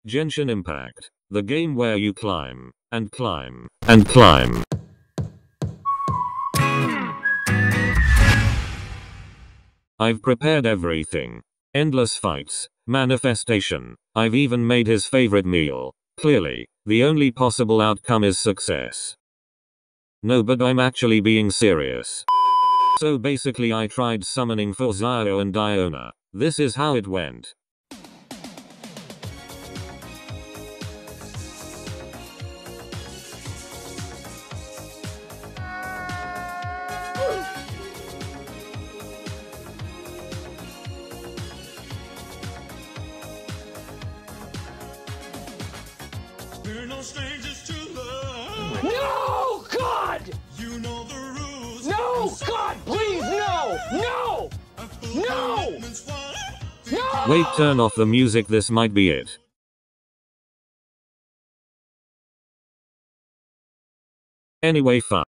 Genshin Impact. The game where you climb, and climb, and climb. I've prepared everything. Endless fights, manifestation. I've even made his favorite meal. Clearly, the only possible outcome is success. No, but I'm actually being serious. So basically I tried summoning for Xiao and Diona. This is how it went. We're no strangers to love. No, God! You know the rules. No, God, please, no! No! No! No! Wait, turn off the music, this might be it. Anyway, fine.